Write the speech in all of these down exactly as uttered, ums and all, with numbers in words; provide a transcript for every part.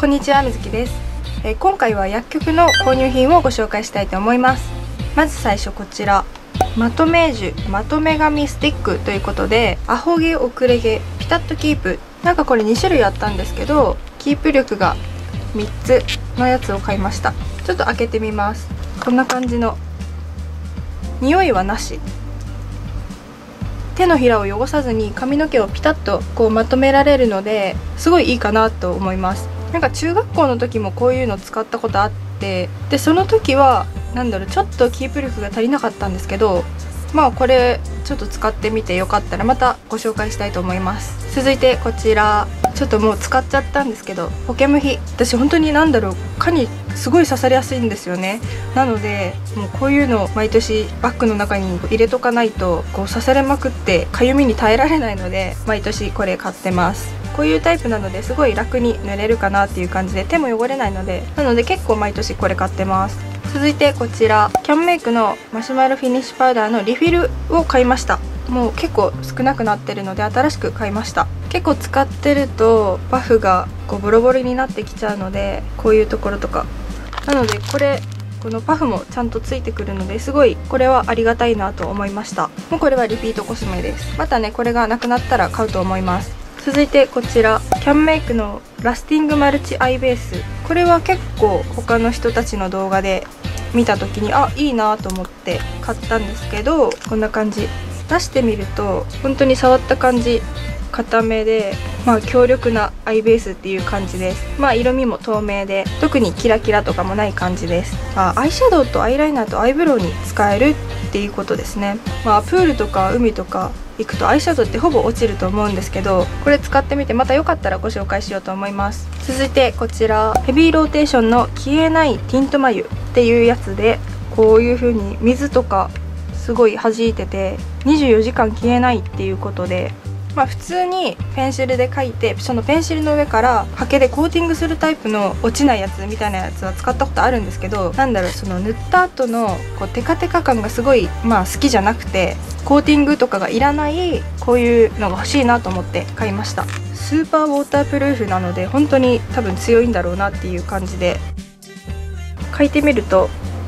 こんにちは、みずきです。えー、今回は薬局の購入品をご紹介したいと思います。まず最初こちら、まとめ樹まとめ紙スティックということで、アホ毛遅れ毛ピタッとキープ、なんかこれに種類あったんですけど、キープ力がみっつのやつを買いました。ちょっと開けてみます。こんな感じの、匂いはなし、手のひらを汚さずに髪の毛をピタッとこうまとめられるので、すごいいいかなと思います。なんか中学校の時もこういうの使ったことあって、でその時はなんだろう、ちょっとキープ力が足りなかったんですけど、まあこれちょっと使ってみてよかったらまたご紹介したいと思います。続いてこちら、ちょっともう使っちゃったんですけど、ポケムヒ、私本当になんだろう、蚊にすごい刺されやすいんですよね。なのでもうこういうのを毎年バッグの中に入れとかないと、こう刺されまくってかゆみに耐えられないので、毎年これ買ってます。こういうタイプなのですごい楽に塗れるかなっていう感じで、手も汚れないので、なので結構毎年これ買ってます。続いてこちら、キャンメイクのマシュマロフィニッシュパウダーのリフィルを買いました。もう結構少なくなってるので新しく買いました。結構使ってるとパフがこうボロボロになってきちゃうので、こういうところとかなので、これこのパフもちゃんとついてくるので、すごいこれはありがたいなと思いました。もうこれはリピートコスメです。またね、これがなくなったら買うと思います。続いてこちら、キャンメイクのラスティングマルチアイベース。これは結構他の人たちの動画で見た時に、あ、いいなと思って買ったんですけど、こんな感じ。出してみると本当に触った感じ固めで、まあ強力なアイベースっていう感じです。まあ色味も透明で、特にキラキラとかもない感じです。あ、アイシャドウとアイライナーとアイブロウに使えるっていうことですね。まあプールとか海とか行くとアイシャドウってほぼ落ちると思うんですけど、これ使ってみてまたよかったらご紹介しようと思います。続いてこちら、ヘビーローテーションの消えないティント眉っていうやつで、こういう風に水とかすごい弾いててにじゅうよじかん消えないっていうことで、まあ普通にペンシルで描いて、そのペンシルの上からハケでコーティングするタイプの落ちないやつみたいなやつは使ったことあるんですけど、なんだろう、その塗った後のこうテカテカ感がすごいまあ好きじゃなくて、コーティングとかがいらないこういうのが欲しいなと思って買いました。スーパーウォータープルーフなので本当に多分強いんだろうなっていう感じで、描いてみると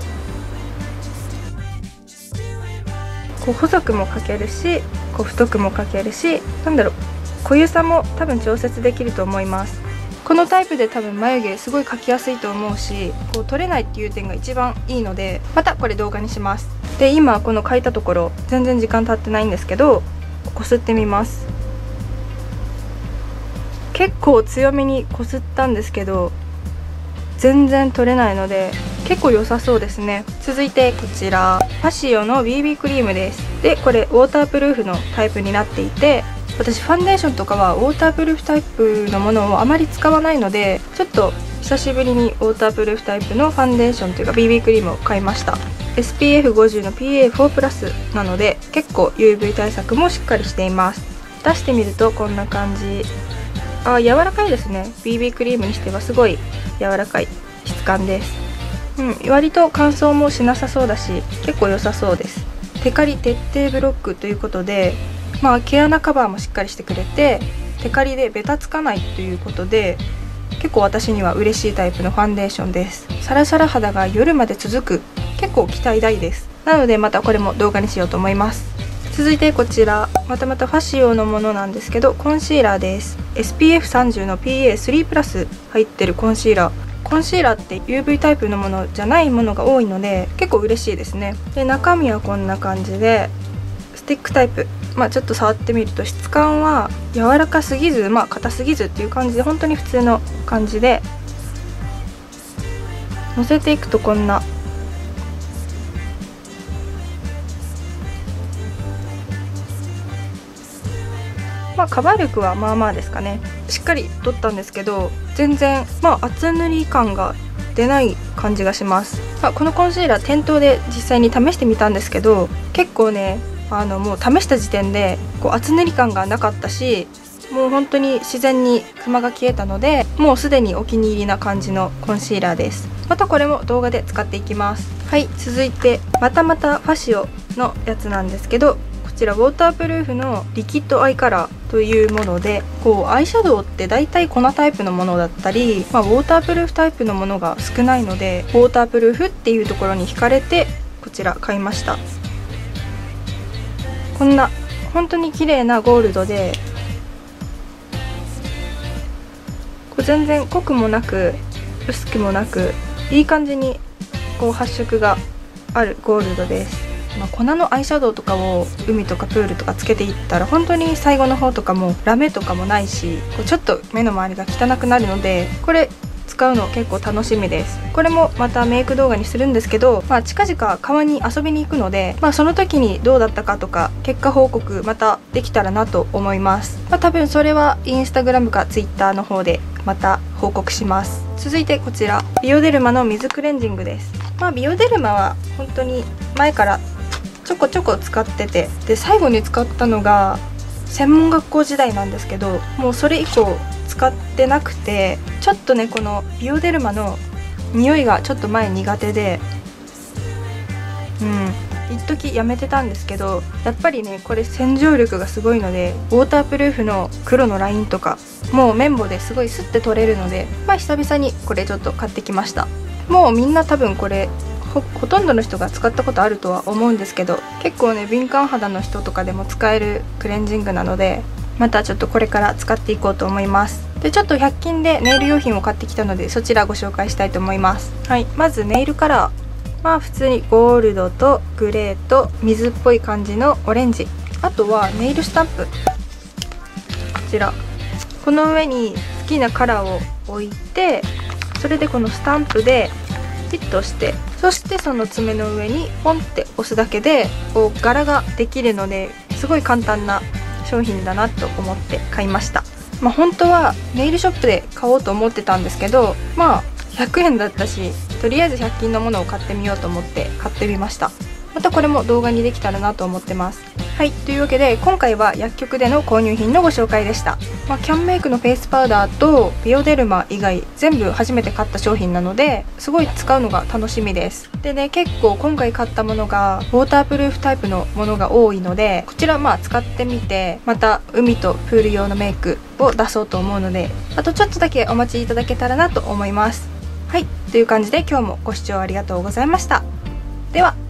こう細くも描けるし、こう太くも描けるし、なんだろう、濃ゆさも多分調節できると思います。このタイプで多分眉毛すごい描きやすいと思うし、こう取れないっていう点が一番いいので、またこれ動画にします。で今この描いたところ全然時間経ってないんですけど、こすってみます。結構強めにこすったんですけど全然取れないので結構良さそうですね。続いてこちら、ファシオの ビービー クリームです。でこれウォータープルーフのタイプになっていて、私ファンデーションとかはウォータープルーフタイプのものをあまり使わないので、ちょっと久しぶりにウォータープルーフタイプのファンデーションというか ビービー クリームを買いました。 エスピーエフごじゅう の ピーエーフォー プラスなので結構 ユーブイ 対策もしっかりしています。出してみるとこんな感じ。あ、柔らかいですね。 ビービー クリームにしてはすごい柔らかい質感です。うん、割と乾燥もしなさそうだし結構良さそうです。テカリ徹底ブロックということで、まあ毛穴カバーもしっかりしてくれて、テカリでベタつかないということで、結構私には嬉しいタイプのファンデーションです。サラサラ肌が夜まで続く、結構期待大です。なのでまたこれも動画にしようと思います。続いてこちら、またまたファシオのものなんですけど、コンシーラーです。 エスピーエフさんじゅう の ピーエースリー プラス入ってるコンシーラー。コンシーラーって ユーブイ タイプのものじゃないものが多いので結構嬉しいですね。で中身はこんな感じでスティックタイプ。まあちょっと触ってみると質感は柔らかすぎず、まあ硬すぎずっていう感じで、本当に普通の感じで、のせていくとこんな、まあカバー力はまあまあですかね。しっかり取ったんですけど全然まあ厚塗り感が出ない感じがします。まあ、このコンシーラー店頭で実際に試してみたんですけど、結構ね、あのもう試した時点でこう厚塗り感がなかったし、もう本当に自然にクマが消えたので、もうすでにお気に入りな感じのコンシーラーです。またこれも動画で使っていきます。はい、続いてまたまたファシオのやつなんですけど、こちらウォータープルーフのリキッドアイカラーというもので、こうアイシャドウって大体粉タイプのものだったり、まあ、ウォータープルーフタイプのものが少ないので、ウォータープルーフっていうところに惹かれてこちら買いました。こんな本当に綺麗なゴールドで、こう全然濃くもなく薄くもなくいい感じにこう発色があるゴールドです。まあ、粉のアイシャドウとかを海とかプールとかつけていったら本当に最後の方とかもラメとかもないし、こうちょっと目の周りが汚くなるので、これ使うの結構楽しみです。これもまたメイク動画にするんですけど、まあ、近々川に遊びに行くので、まあ、その時にどうだったかとか結果報告またできたらなと思います。まあ、多分それはインスタグラムかツイッターの方でまた報告します。続いてこちらビオデルマの水クレンジングです。まあ、ビオデルマは本当に前からちょこちょこ使ってて、で最後に使ったのが専門学校時代なんですけど、もうそれ以降使ってなくて、ちょっとねこのビオデルマの匂いがちょっと前苦手で、うん一時やめてたんですけど、やっぱりねこれ洗浄力がすごいので、ウォータープルーフの黒のラインとかもう綿棒ですごいスッて取れるので、まあ久々にこれちょっと買ってきました。もうみんな多分これ ほ, ほとんどの人が使ったことあるとは思うんですけど、結構ね敏感肌の人とかでも使えるクレンジングなので、またちょっとこれから使っていこうと思います。でちょっとひゃく均でネイル用品を買ってきたので、そちらご紹介したいと思います。はい、まずネイルカラー、まあ普通にゴールドとグレーと水っぽい感じのオレンジ、あとはネイルスタンプ、こちらこの上に好きなカラーを置いて、それでこのスタンプでピッとして、そしてその爪の上にポンって押すだけでこう柄ができるので、すごい簡単な商品だなと思って買いました。まあ、本当はネイルショップで買おうと思ってたんですけど、まあひゃくえんだったし、とりあえずひゃく均のものを買ってみようと思って買ってみました。またこれも動画にできたらなと思ってます。はい、というわけで今回は薬局での購入品のご紹介でした。まあ、キャンメイクのフェイスパウダーとビオデルマ以外全部初めて買った商品なので、すごい使うのが楽しみです。でね、結構今回買ったものがウォータープルーフタイプのものが多いので、こちらまあ使ってみて、また海とプール用のメイクを出そうと思うので、あとちょっとだけお待ちいただけたらなと思います。はい、という感じで今日もご視聴ありがとうございました。では。